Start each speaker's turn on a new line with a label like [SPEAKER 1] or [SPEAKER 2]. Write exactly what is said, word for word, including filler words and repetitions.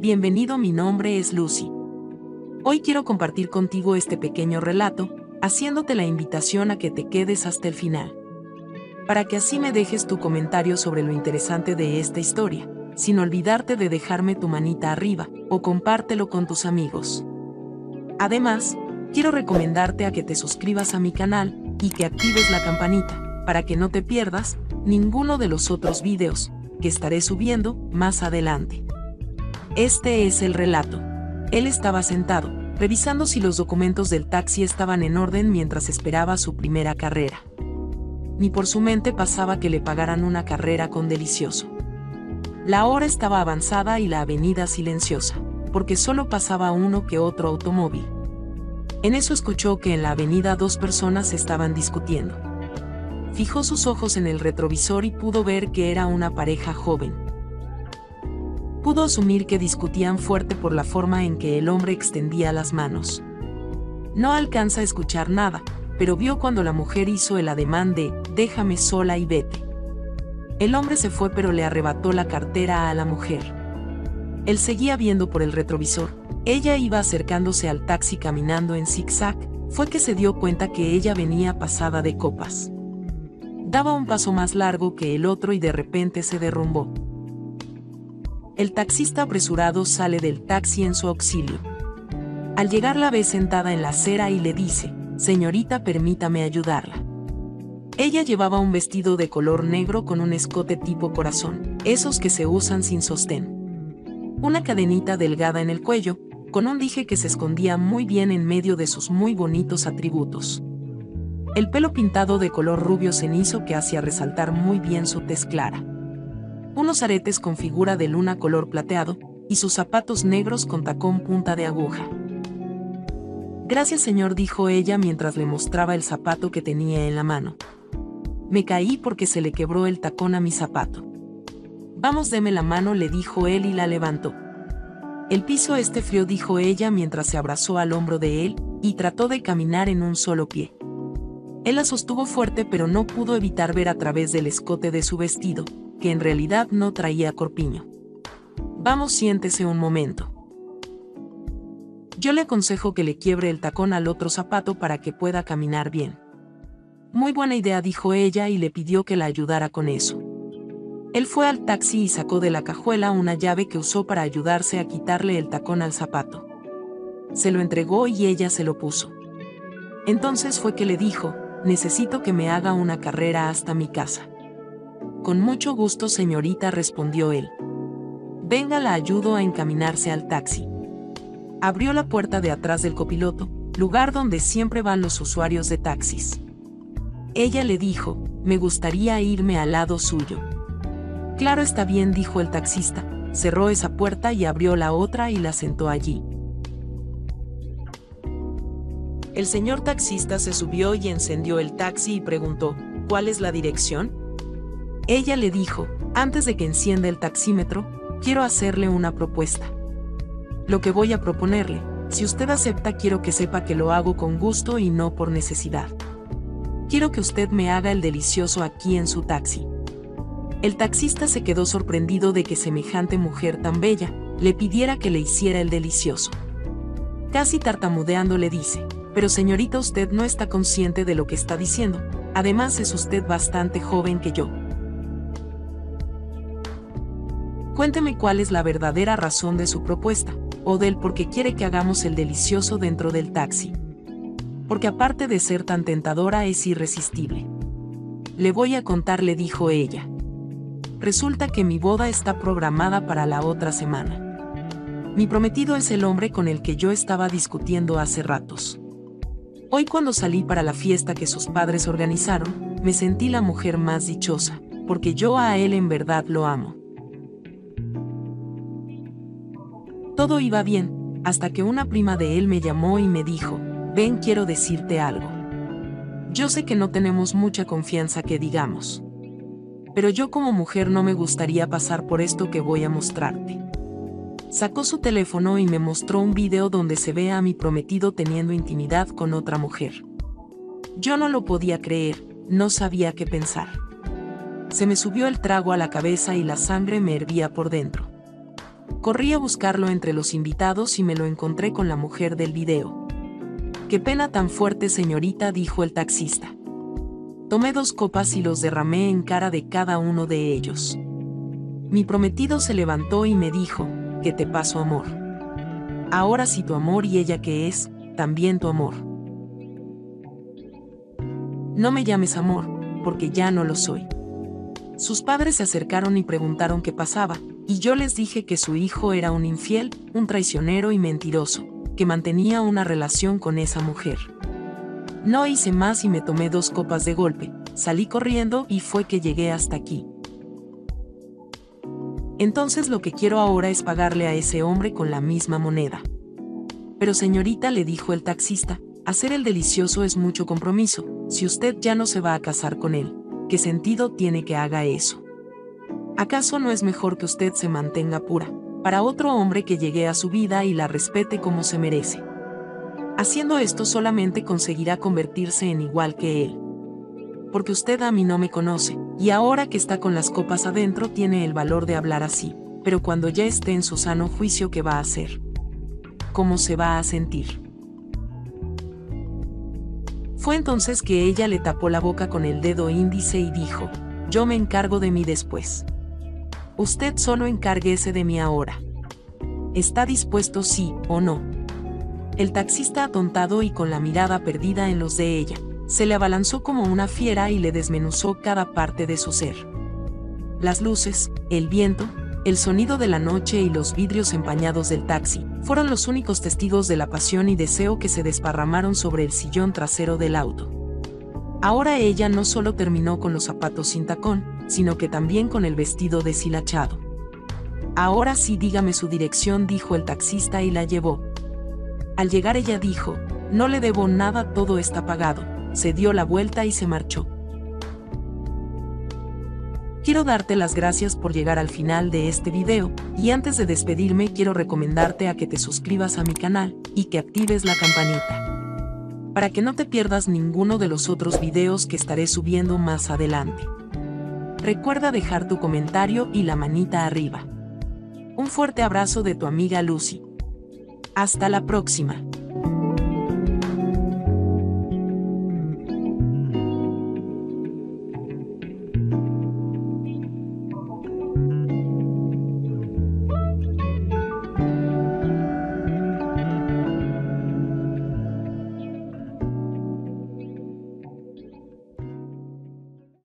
[SPEAKER 1] Bienvenido, mi nombre es Lucy. Hoy quiero compartir contigo este pequeño relato, haciéndote la invitación a que te quedes hasta el final, para que así me dejes tu comentario sobre lo interesante de esta historia, sin olvidarte de dejarme tu manita arriba, o compártelo con tus amigos. Además, quiero recomendarte a que te suscribas a mi canal, y que actives la campanita, para que no te pierdas ninguno de los otros videos que estaré subiendo más adelante. Este es el relato. Él estaba sentado, revisando si los documentos del taxi estaban en orden mientras esperaba su primera carrera. Ni por su mente pasaba que le pagaran una carrera con Delicioso. La hora estaba avanzada y la avenida silenciosa, porque solo pasaba uno que otro automóvil. En eso escuchó que en la avenida dos personas estaban discutiendo. Fijó sus ojos en el retrovisor y pudo ver que era una pareja joven. Pudo asumir que discutían fuerte por la forma en que el hombre extendía las manos. No alcanza a escuchar nada, pero vio cuando la mujer hizo el ademán de «déjame sola y vete». El hombre se fue, pero le arrebató la cartera a la mujer. Él seguía viendo por el retrovisor. Ella iba acercándose al taxi caminando en zigzag. Fue que se dio cuenta que ella venía pasada de copas. Daba un paso más largo que el otro y de repente se derrumbó. El taxista apresurado sale del taxi en su auxilio. Al llegar la ve sentada en la acera y le dice: «Señorita, permítame ayudarla». Ella llevaba un vestido de color negro con un escote tipo corazón, esos que se usan sin sostén. Una cadenita delgada en el cuello, con un dije que se escondía muy bien en medio de sus muy bonitos atributos. El pelo pintado de color rubio cenizo que hacía resaltar muy bien su tez clara. Unos aretes con figura de luna color plateado, y sus zapatos negros con tacón punta de aguja. «Gracias, señor», dijo ella mientras le mostraba el zapato que tenía en la mano. «Me caí porque se le quebró el tacón a mi zapato». «Vamos, deme la mano», le dijo él y la levantó. «El piso esté frío», dijo ella mientras se abrazó al hombro de él, y trató de caminar en un solo pie. Él la sostuvo fuerte, pero no pudo evitar ver a través del escote de su vestido, que en realidad no traía corpiño. «Vamos, siéntese un momento. Yo le aconsejo que le quiebre el tacón al otro zapato para que pueda caminar bien». «Muy buena idea», dijo ella y le pidió que la ayudara con eso. Él fue al taxi y sacó de la cajuela una llave que usó para ayudarse a quitarle el tacón al zapato. Se lo entregó y ella se lo puso. Entonces fue que le dijo: «Necesito que me haga una carrera hasta mi casa». «Con mucho gusto, señorita», respondió él. «Venga, la ayudo a encaminarse al taxi». Abrió la puerta de atrás del copiloto, lugar donde siempre van los usuarios de taxis. Ella le dijo: «Me gustaría irme al lado suyo». «Claro, está bien», dijo el taxista, cerró esa puerta y abrió la otra y la sentó allí. El señor taxista se subió y encendió el taxi y preguntó: «¿Cuál es la dirección?». Ella le dijo: «Antes de que encienda el taxímetro, quiero hacerle una propuesta. Lo que voy a proponerle, si usted acepta, quiero que sepa que lo hago con gusto y no por necesidad. Quiero que usted me haga el delicioso aquí en su taxi». El taxista se quedó sorprendido de que semejante mujer tan bella le pidiera que le hiciera el delicioso. Casi tartamudeando le dice: «Pero señorita, usted no está consciente de lo que está diciendo. Además, es usted bastante joven que yo. Cuénteme cuál es la verdadera razón de su propuesta, o del por qué quiere que hagamos el delicioso dentro del taxi. Porque aparte de ser tan tentadora, es irresistible». «Le voy a contar», le dijo ella. «Resulta que mi boda está programada para la otra semana. Mi prometido es el hombre con el que yo estaba discutiendo hace ratos. Hoy, cuando salí para la fiesta que sus padres organizaron, me sentí la mujer más dichosa, porque yo a él en verdad lo amo». Todo iba bien, hasta que una prima de él me llamó y me dijo: «Ven, quiero decirte algo. Yo sé que no tenemos mucha confianza, que digamos. Pero yo como mujer no me gustaría pasar por esto que voy a mostrarte». Sacó su teléfono y me mostró un video donde se ve a mi prometido teniendo intimidad con otra mujer. Yo no lo podía creer, no sabía qué pensar. Se me subió el trago a la cabeza y la sangre me hervía por dentro. Corrí a buscarlo entre los invitados y me lo encontré con la mujer del video. «Qué pena tan fuerte, señorita», dijo el taxista. Tomé dos copas y los derramé en cara de cada uno de ellos. Mi prometido se levantó y me dijo: «¿Qué te pasó, amor? Ahora sí tu amor y ella que es, también tu amor. No me llames amor, porque ya no lo soy». Sus padres se acercaron y preguntaron qué pasaba, y yo les dije que su hijo era un infiel, un traicionero y mentiroso, que mantenía una relación con esa mujer. No hice más y me tomé dos copas de golpe, salí corriendo y fue que llegué hasta aquí. Entonces lo que quiero ahora es pagarle a ese hombre con la misma moneda. «Pero señorita», le dijo el taxista, «hacer el delicioso es mucho compromiso. Si usted ya no se va a casar con él, ¿qué sentido tiene que haga eso? ¿Acaso no es mejor que usted se mantenga pura, para otro hombre que llegue a su vida y la respete como se merece? Haciendo esto solamente conseguirá convertirse en igual que él. Porque usted a mí no me conoce, y ahora que está con las copas adentro tiene el valor de hablar así, pero cuando ya esté en su sano juicio, ¿qué va a hacer? ¿Cómo se va a sentir?». Fue entonces que ella le tapó la boca con el dedo índice y dijo: «Yo me encargo de mí después. Usted solo encárguese de mí ahora. ¿Está dispuesto, sí o no?». El taxista, atontado y con la mirada perdida en los de ella, se le abalanzó como una fiera y le desmenuzó cada parte de su ser. Las luces, el viento, el sonido de la noche y los vidrios empañados del taxi fueron los únicos testigos de la pasión y deseo que se desparramaron sobre el sillón trasero del auto. Ahora ella no solo terminó con los zapatos sin tacón, sino que también con el vestido deshilachado. «Ahora sí, dígame su dirección», dijo el taxista y la llevó. Al llegar ella dijo: «No le debo nada, todo está pagado». Se dio la vuelta y se marchó. Quiero darte las gracias por llegar al final de este video, y antes de despedirme quiero recomendarte a que te suscribas a mi canal, y que actives la campanita, para que no te pierdas ninguno de los otros videos que estaré subiendo más adelante. Recuerda dejar tu comentario y la manita arriba. Un fuerte abrazo de tu amiga Lucy. Hasta la próxima.